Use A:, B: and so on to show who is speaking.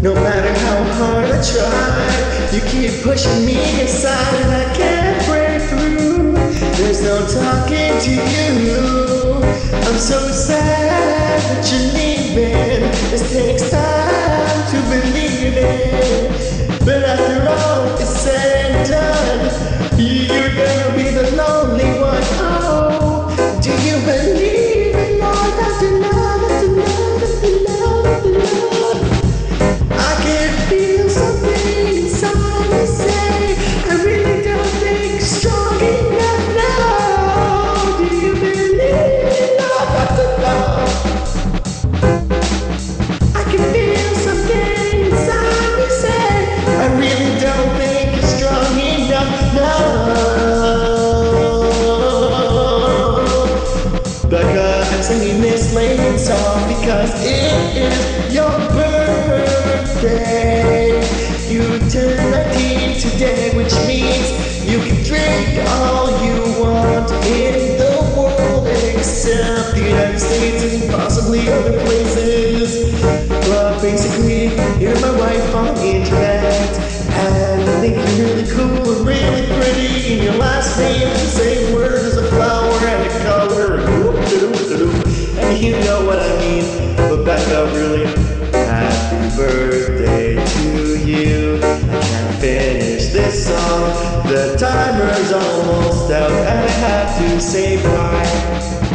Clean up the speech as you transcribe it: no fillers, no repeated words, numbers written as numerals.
A: No matter how hard I try, you keep pushing me aside and I can't break through. There's no talking to you. I'm so sad that you're leaving. This takes time to believe it, but after all is said and done, you're gonna be the lonely one. Oh, do you believe in love after love after love after love after love? I can feel something inside me say I really don't think it's strong enough now. Do you believe in love after love? I can feel something inside me say I really don't think it's strong enough now. Becca, I'm singing this late song because it is your birthday. You turn 19 today, which means you can drink all you want in the world except the United States and possibly other places. But basically, you're my wife on the internet, and I think you're really cool and really pretty, and your last name is the same word as a flower and a color. And you know what I mean. But Becca, really, happy birthday to you. I can't finish this song, the timer's almost out, and I have to say bye.